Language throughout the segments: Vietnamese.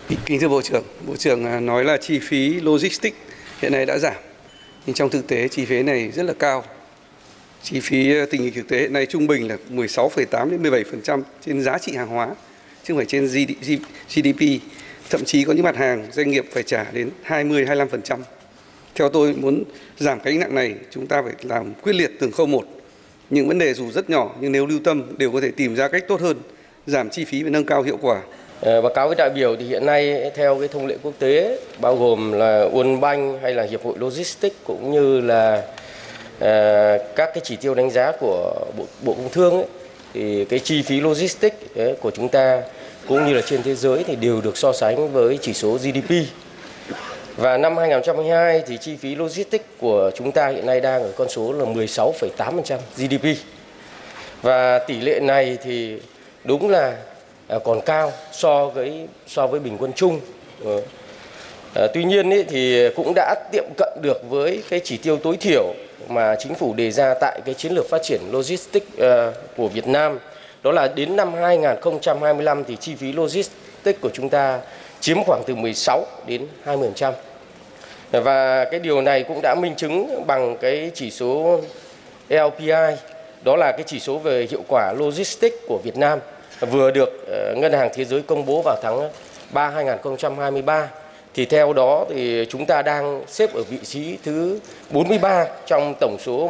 Kính thưa Bộ trưởng nói là chi phí logistics hiện nay đã giảm, nhưng trong thực tế chi phí này rất là cao. Chi phí tình hình thực tế hiện nay trung bình là 16,8 đến 17% trên giá trị hàng hóa, chứ không phải trên GDP. Thậm chí có những mặt hàng doanh nghiệp phải trả đến 20-25%. Theo tôi, muốn giảm cái gánh nặng này, chúng ta phải làm quyết liệt từng khâu một. Những vấn đề dù rất nhỏ nhưng nếu lưu tâm đều có thể tìm ra cách tốt hơn, giảm chi phí và nâng cao hiệu quả. Báo cáo với đại biểu thì hiện nay theo cái thông lệ quốc tế bao gồm là World Bank hay là Hiệp hội Logistics cũng như là các cái chỉ tiêu đánh giá của Bộ Công Thương ấy, thì cái chi phí logistics của chúng ta cũng như là trên thế giới thì đều được so sánh với chỉ số GDP. Và năm 2022 thì chi phí logistics của chúng ta hiện nay đang ở con số là 16,8% GDP. Và tỷ lệ này thì đúng là còn cao so với bình quân chung. Tuy nhiên thì cũng đã tiệm cận được với cái chỉ tiêu tối thiểu mà chính phủ đề ra tại cái chiến lược phát triển logistics của Việt Nam. Đó là đến năm 2025 thì chi phí logistics của chúng ta chiếm khoảng từ 16 đến 20%. Và cái điều này cũng đã minh chứng bằng cái chỉ số LPI, đó là cái chỉ số về hiệu quả logistics của Việt Nam, vừa được Ngân hàng Thế giới công bố vào tháng 3 2023. Thì theo đó thì chúng ta đang xếp ở vị trí thứ 43 trong tổng số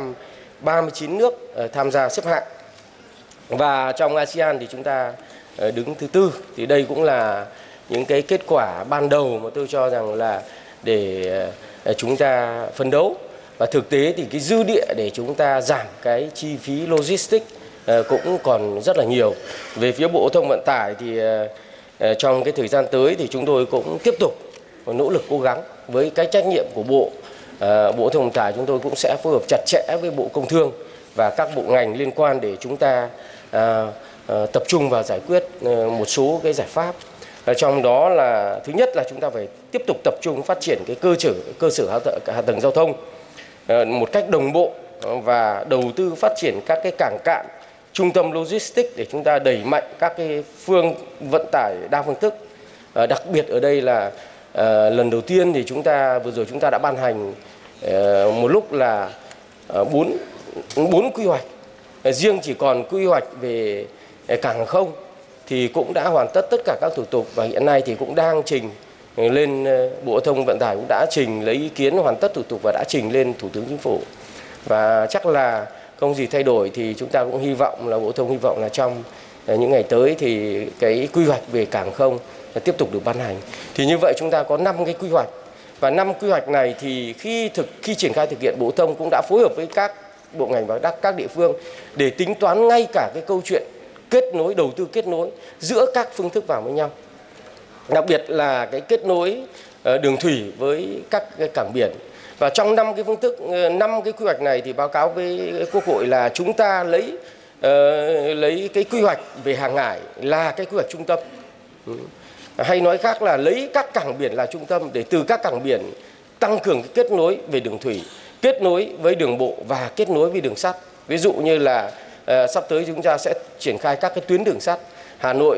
139 nước tham gia xếp hạng. Và trong ASEAN thì chúng ta đứng thứ 4. Thì đây cũng là những cái kết quả ban đầu mà tôi cho rằng là để chúng ta phấn đấu. Và thực tế thì cái dư địa để chúng ta giảm cái chi phí logistics cũng còn rất là nhiều. Về phía Bộ Giao thông Vận tải thì trong cái thời gian tới thì chúng tôi cũng tiếp tục nỗ lực cố gắng với cái trách nhiệm của Bộ Giao thông Vận tải. Chúng tôi cũng sẽ phối hợp chặt chẽ với Bộ Công Thương và các bộ ngành liên quan để chúng ta tập trung vào giải quyết một số cái giải pháp. Trong đó là thứ nhất là chúng ta phải tiếp tục tập trung phát triển cái cơ sở hạ tầng giao thông một cách đồng bộ và đầu tư phát triển các cái cảng cạn, trung tâm logistics để chúng ta đẩy mạnh các cái phương vận tải đa phương thức. Đặc biệt ở đây là lần đầu tiên thì vừa rồi chúng ta đã ban hành một lúc là 4 quy hoạch. Riêng chỉ còn quy hoạch về cảng hàng không thì cũng đã hoàn tất cả các thủ tục và hiện nay thì cũng đang trình lên Bộ Giao thông Vận tải, cũng đã trình lấy ý kiến hoàn tất thủ tục và đã trình lên Thủ tướng Chính phủ. Và chắc là không gì thay đổi thì chúng ta cũng hy vọng là Bộ Giao thông hy vọng là trong những ngày tới thì cái quy hoạch về cảng không tiếp tục được ban hành. Thì như vậy chúng ta có 5 cái quy hoạch và 5 quy hoạch này thì khi triển khai thực hiện, Bộ Giao thông cũng đã phối hợp với các bộ ngành và các địa phương để tính toán ngay cả cái câu chuyện đầu tư kết nối giữa các phương thức vào với nhau. Đặc biệt là cái kết nối đường thủy với các cái cảng biển. Và trong 5 cái quy hoạch này thì báo cáo với Quốc hội là chúng ta lấy cái quy hoạch về hàng hải là cái quy hoạch trung tâm. Hay nói khác là lấy các cảng biển là trung tâm để từ các cảng biển tăng cường cái kết nối về đường thủy, kết nối với đường bộ và kết nối với đường sắt. Ví dụ như là sắp tới chúng ta sẽ triển khai các cái tuyến đường sắt Hà Nội,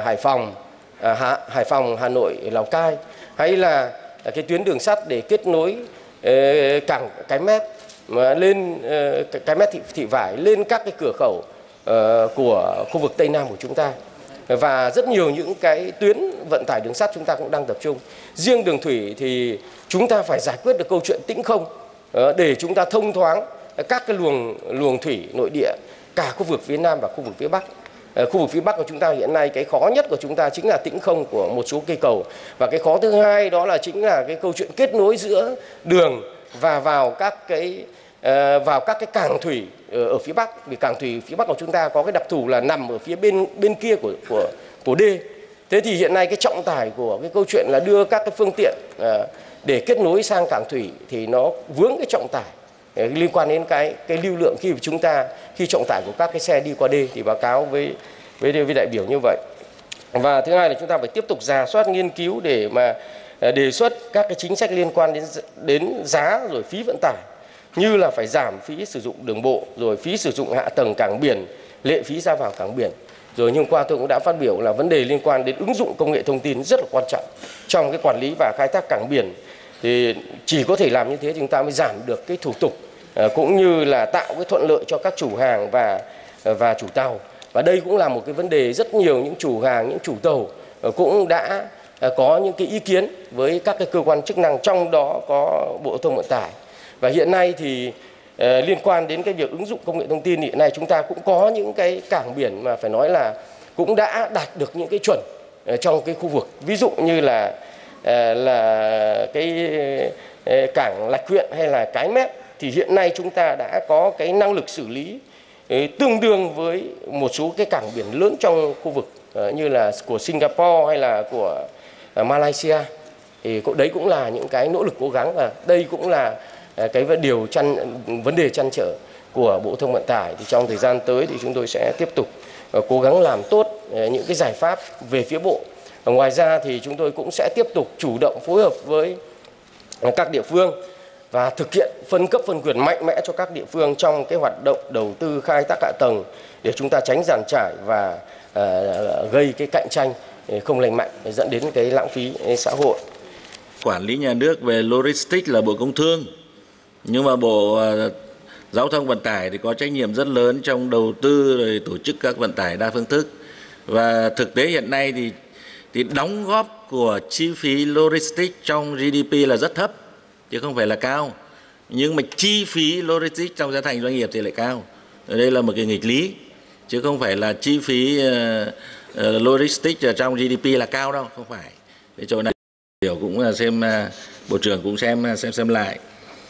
Hải Phòng, Hà Nội, Lào Cai, hay là cái tuyến đường sắt để kết nối cảng Cái Mép lên Cái Mép Thị Vải lên các cái cửa khẩu của khu vực Tây Nam của chúng ta. Và rất nhiều những cái tuyến vận tải đường sắt chúng ta cũng đang tập trung. Riêng đường thủy thì chúng ta phải giải quyết được câu chuyện tĩnh không để chúng ta thông thoáng các cái luồng thủy nội địa cả khu vực phía Nam và khu vực phía Bắc. Khu vực phía Bắc của chúng ta hiện nay cái khó nhất của chúng ta chính là tĩnh không của một số cây cầu, và cái khó thứ hai đó là chính là cái câu chuyện kết nối giữa đường và vào các cái cảng thủy ở phía Bắc. Vì cảng thủy phía Bắc của chúng ta có cái đặc thù là nằm ở phía bên kia của đê. Thế thì hiện nay cái trọng tải của cái câu chuyện là đưa các cái phương tiện để kết nối sang cảng thủy thì nó vướng cái trọng tải liên quan đến cái lưu lượng khi trọng tải của các cái xe đi qua đê, thì báo cáo với đại biểu như vậy. Và thứ hai là chúng ta phải tiếp tục rà soát nghiên cứu để mà đề xuất các cái chính sách liên quan đến giá rồi phí vận tải, như là phải giảm phí sử dụng đường bộ, rồi phí sử dụng hạ tầng cảng biển, lệ phí ra vào cảng biển. Rồi nhưng qua tôi cũng đã phát biểu là vấn đề liên quan đến ứng dụng công nghệ thông tin rất là quan trọng trong cái quản lý và khai thác cảng biển. Thì chỉ có thể làm như thế chúng ta mới giảm được cái thủ tục cũng như là tạo cái thuận lợi cho các chủ hàng và chủ tàu. Và đây cũng là một cái vấn đề rất nhiều những chủ hàng, những chủ tàu cũng đã có những cái ý kiến với các cái cơ quan chức năng, trong đó có Bộ Giao thông Vận tải. Và hiện nay thì liên quan đến cái việc ứng dụng công nghệ thông tin, hiện nay chúng ta cũng có những cái cảng biển mà phải nói là cũng đã đạt được những cái chuẩn trong cái khu vực. Ví dụ như là cái cảng Lạch Huyện hay là Cái Mép thì hiện nay chúng ta đã có cái năng lực xử lý tương đương với một số cái cảng biển lớn trong khu vực như là của Singapore hay là của Malaysia. Thì đấy cũng là những cái nỗ lực cố gắng, và đây cũng là cái vấn đề trăn trở của Bộ Giao thông Vận tải. Thì trong thời gian tới thì chúng tôi sẽ tiếp tục cố gắng làm tốt những cái giải pháp về phía Bộ. Ngoài ra thì chúng tôi cũng sẽ tiếp tục chủ động phối hợp với các địa phương và thực hiện phân cấp phân quyền mạnh mẽ cho các địa phương trong cái hoạt động đầu tư khai thác hạ tầng để chúng ta tránh giàn trải và gây cái cạnh tranh không lành mạnh dẫn đến cái lãng phí xã hội. Quản lý nhà nước về logistics là Bộ Công Thương, nhưng mà Bộ Giao thông Vận tải thì có trách nhiệm rất lớn trong đầu tư rồi tổ chức các vận tải đa phương thức. Và thực tế hiện nay thì đóng góp của chi phí logistics trong GDP là rất thấp chứ không phải là cao. Nhưng mà chi phí logistics trong giá thành doanh nghiệp thì lại cao. Đây là một cái nghịch lý, chứ không phải là chi phí logistics ở trong GDP là cao đâu, không phải. Cái chỗ này điều cũng là xem Bộ trưởng cũng xem lại.